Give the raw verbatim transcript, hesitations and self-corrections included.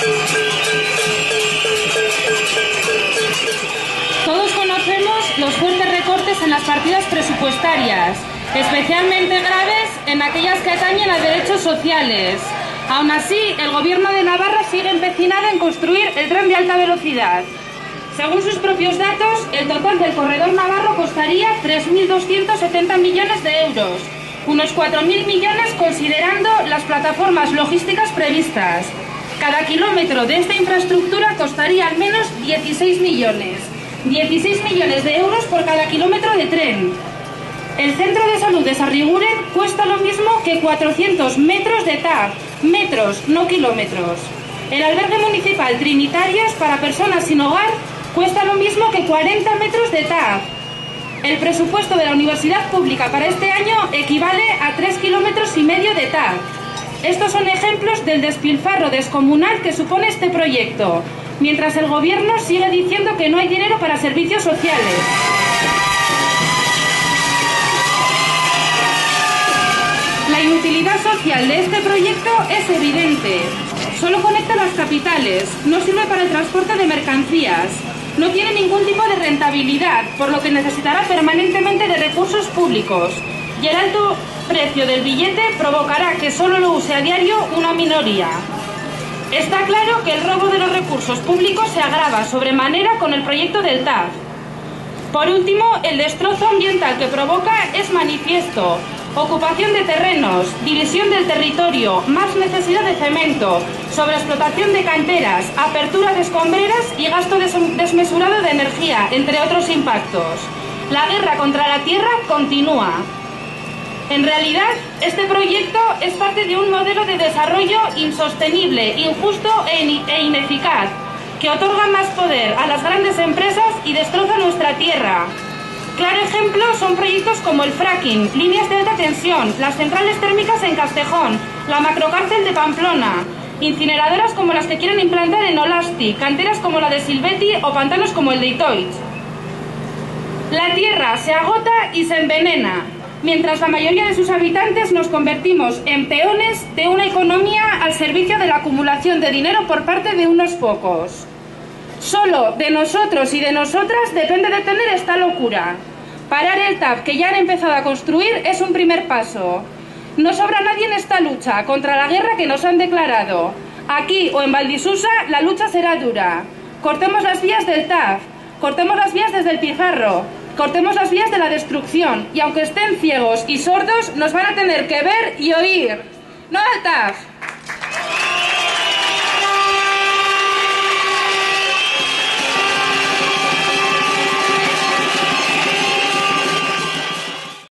Todos conocemos los fuertes recortes en las partidas presupuestarias, especialmente graves en aquellas que atañen a derechos sociales. Aún así, el Gobierno de Navarra sigue empecinado en construir el tren de alta velocidad. Según sus propios datos, el total del corredor navarro costaría tres mil doscientos setenta millones de euros, unos cuatro mil millones considerando las plataformas logísticas previstas. Cada kilómetro de esta infraestructura costaría al menos dieciséis millones. dieciséis millones de euros por cada kilómetro de tren. El centro de salud de Sarriguren cuesta lo mismo que cuatrocientos metros de T A V, metros, no kilómetros. El albergue municipal Trinitarios para personas sin hogar cuesta lo mismo que cuarenta metros de T A V. El presupuesto de la universidad pública para este año equivale a tres kilómetros y medio de T A V. Estos son ejemplos del despilfarro descomunal que supone este proyecto, mientras el gobierno sigue diciendo que no hay dinero para servicios sociales. La inutilidad social de este proyecto es evidente. Solo conecta las capitales, no sirve para el transporte de mercancías, no tiene ningún tipo de rentabilidad, por lo que necesitará permanentemente de recursos públicos, y el alto precio del billete provocará que solo lo use a diario una minoría. Está claro que el robo de los recursos públicos se agrava sobremanera con el proyecto del T A V. Por último, el destrozo ambiental que provoca es manifiesto. Ocupación de terrenos, división del territorio, más necesidad de cemento, sobreexplotación de canteras, apertura de escombreras y gasto des- desmesurado de energía, entre otros impactos. La guerra contra la tierra continúa. En realidad, este proyecto es parte de un modelo de desarrollo insostenible, injusto e, in- e ineficaz, que otorga más poder a las grandes empresas y destroza nuestra tierra. Claro ejemplo son proyectos como el fracking, líneas de alta tensión, las centrales térmicas en Castejón, la macrocárcel de Pamplona, incineradoras como las que quieren implantar en Olasti, canteras como la de Silvetti o pantanos como el de Itoich. La tierra se agota y se envenena, mientras la mayoría de sus habitantes nos convertimos en peones de una economía al servicio de la acumulación de dinero por parte de unos pocos. Solo de nosotros y de nosotras depende detener esta locura. Parar el T A V que ya han empezado a construir es un primer paso. No sobra nadie en esta lucha contra la guerra que nos han declarado. Aquí o en Valdisusa la lucha será dura. Cortemos las vías del T A V, cortemos las vías desde el Pizarro, cortemos las vías de la destrucción y aunque estén ciegos y sordos nos van a tener que ver y oír. ¡No al T A V!